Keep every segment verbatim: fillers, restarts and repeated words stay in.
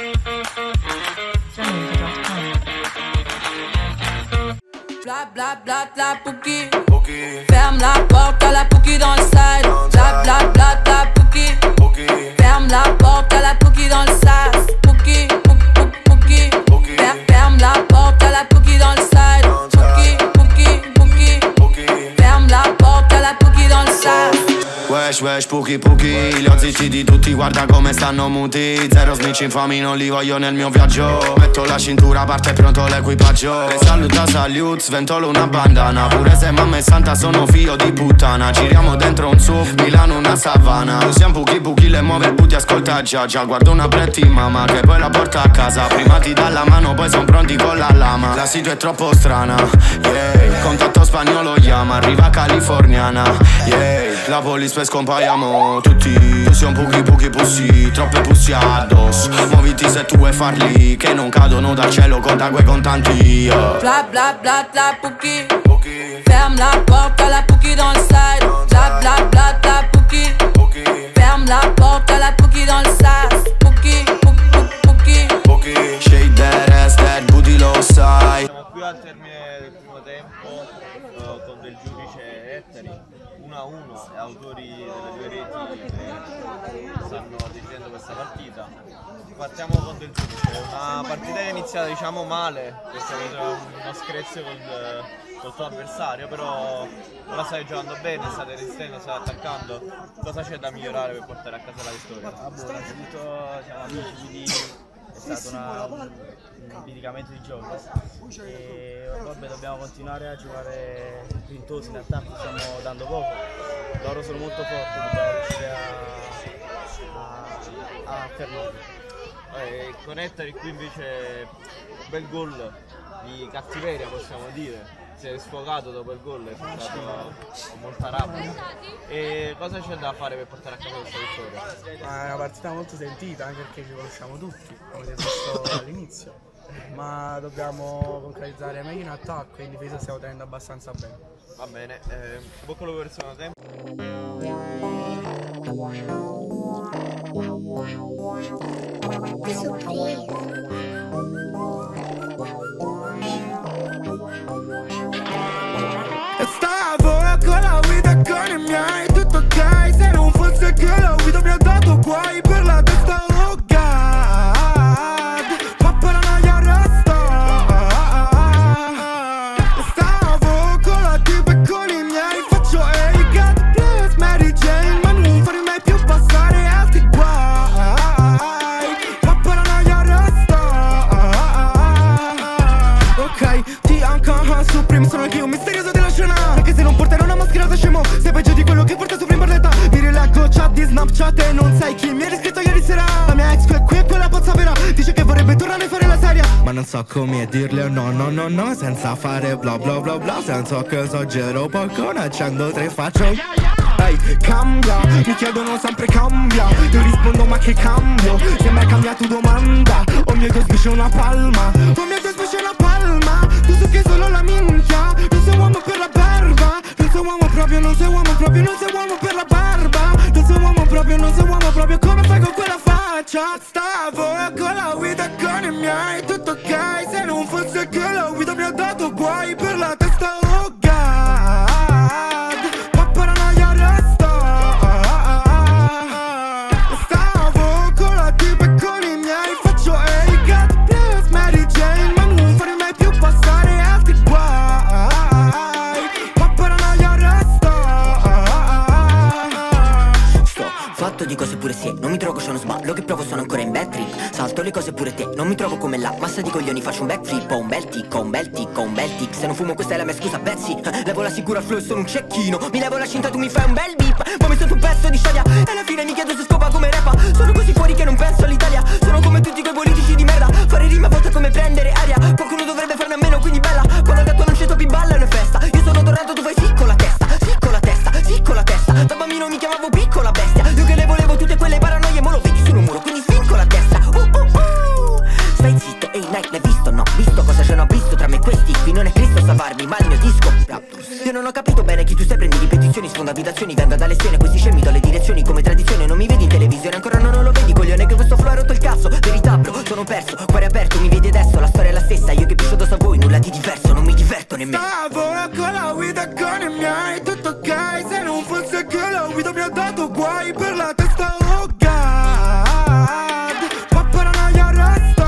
Bla bla bla bla Pouki. Ferme la porte à la Pouki dans le side. Bla bla bla bla Pouki. Ferme la porte à la Pouki dans le sas. Pouki, Pouki, Pouki. Ferme la porte à la Pouki dans le side. Pouki, Pouki, Pouki. Ferme la porte à la Pouki dans le sas. Wesh, wesh, Pouki, Pouki. Li ho zittiti tutti, guarda come stanno muti. Zero snitch infami, non li voglio nel mio viaggio. Metto la cintura, parte pronto l'equipaggio. E saluta, salut, sventolo una bandana. Pure se mamma è santa sono figlio di puttana. Giriamo dentro un sub, Milano una savana. Usiamo Pouki, Pouki, le muove il booty, ascolta già già. Guardo una pretty mamma che poi la porta a casa. Prima ti dà la mano, poi son pronti con la lama. La situa è troppo strana, yeah. Contatto spagnolo chiama, arriva californiana, yeah. La police poi scompaiamo tutti. Tu sei un Pouki, Pouki, pussi, troppe pussi addosso. Muoviti se tu vuoi farli, che non cadono dal cielo conta quei contanti, yeah. Bla bla bla bla Pouki. Ferme la porte à la Pouki dans le side. Bla bla bla bla Pouki. Ferme la porte à la Pouki dans le sas. Pouki, Pouki, Pouki. Shake that ass, that booty lo sai. Siamo qui al termine del primo tempo uh, con del giudice Etteri uno a uno e autori delle due reti che stanno decidendo questa partita. Partiamo con del giudice, una partita che è iniziata diciamo male, perché ha avuto uno screzio col, col tuo avversario, però ora stai giocando bene, state resistendo, state attaccando. Cosa c'è da migliorare per portare a casa la vittoria? Ah, boh, innanzitutto siamo amici, quindi è stato una, un, un bidicamento di gioco e vabbè, dobbiamo continuare a giocare grintosi in attacco, stiamo dando poco, loro sono molto forti, dobbiamo riuscire a, a, a fermarli. Eh, con Etteri qui invece un bel gol di cattiveria possiamo dire, si è sfogato dopo il gol, è stato con molta rabbia. E cosa c'è da fare per portare a casa questa vittoria? Ma è una partita molto sentita anche perché ci conosciamo tutti, come ti ho detto all'inizio, ma dobbiamo concretizzare meglio in attacco e in difesa stiamo tenendo abbastanza bene. Va bene, eh, bocca al lupo per il secondo tempo. Stavo con la guida con i miei, tutto ok. Se non fosse che la guida mi ha dato guai per la testa, oh God. Ma paranoia resta. Stavo con la tipa e con i miei, faccio hey God bless Mary Jane, ma non farmi mai più passare altri guai. Ma paranoia resta. Ok, ti anche Supreme, sono anche io misterioso della scena. Anche se non porterò una mascherata scemo, sei peggio di quello che porta Supreme per l'età. Mi rileggo chat di Snapchat e non sai chi mi ha riscritto ieri sera. La mia ex è qui e quella pazza vera, dice che vorrebbe tornare a fare la seria, ma non so come dirle no no no no senza fare bla bla bla bla. Senso che esagero poco, ne accendo tre faccio ehi, hey, cambia, mi chiedono sempre cambia. Io rispondo ma che cambio, sembra hai cambiato domanda. Oh mio Dio sbisce una palma, oh mio Dio sbisce una palma. Tu so che solo la minchia, non sei uomo per la barba. Non sei uomo proprio, non sei uomo proprio, non sei uomo per la barba. Non sei uomo proprio, non sei uomo proprio, come fai con quella faccia? Stavo con la guida con i miei, tutto ok. Se non fosse che la guida mi ha dato guai per la testa, oh God. Ma paranoia resta. Stavo con la tipa e con i miei, faccio hey God bless Mary Jane, ma non farmi mai più passare altri guai. Ma paranoia resta. Sto fatto di cose pure se non mi trovo, c'è uno sballo che provo, sono ancora in bad trip. Salto le cose pure te, non mi trovo come la massa di coglioni, faccio un backflip. Ho un bel tic, ho un bel tic, ho un bel tic. Se non fumo questa è la mia scusa, Betsy. Levo la sicura al flow e sono un cecchino. Mi levo la cinta, tu mi fai un bel beep. Poi mi sento un pezzo di scioglia e alla fine mi chiedo se scopa come rappa. Sono così fuori che non penso all'Italia. Sono come tutti quei politici di merda. Fare rima a volte è come prendere aria. Qualcuno dovrebbe farne a meno, quindi bella. Quando il gatto non c'è topi balla è una festa. Io sono dorato, tu fai sì con la testa, sì con la testa, sì con la testa. Da bambino mi chiamavo piccola bestia. Io che le volevo tutte quelle paranoie, mo lo vedi sul muro, quindi spin con la testa. Uh, uh, uh. Stai zitto, ehi, hey, Nike, l'hai visto? No, visto cosa c'è, no, visto tra me e questi. Qui non è Cristo salvarmi, ma il mio disco. Io non ho capito capito bene chi tu sei, prendi ripetizioni, sfonda abitazioni, venga da lezioni a questi scemi, do le direzioni come tradizione. Non mi vedi in televisione, ancora non lo vedi, coglione, che questo flow ha rotto il cazzo. Verità bro, sono perso, cuore aperto, mi vedi adesso, la storia è la stessa, io che piscio da voi, nulla di diverso, non mi diverto nemmeno. Stavo con la guida con i miei, tutto ok, se non fosse che la guida mi ha dato guai per la testa, oh god, fa paranoia resta.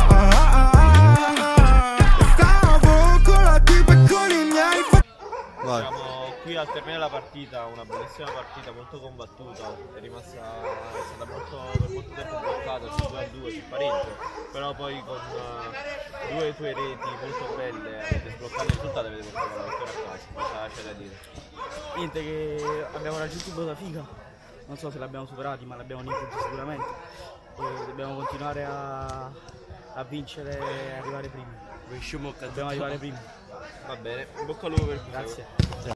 Stavo con la tipa e con i miei. Siamo qui al termine della partita, una bellissima partita molto combattuta, è rimasta è stata molto, per molto tempo bloccata su due a due, sul pareggio, però poi con uh, due tue reti molto belle avete sbloccato il risultato e avete portato la vittoria a casa, cosa c'è da dire? Niente, che abbiamo raggiunto un po' figa, non so se l'abbiamo superati ma l'abbiamo raggiunti sicuramente e dobbiamo continuare a, a vincere e arrivare primi. Dobbiamo arrivare primi. Va bene, in bocca al lupo per il Grazie.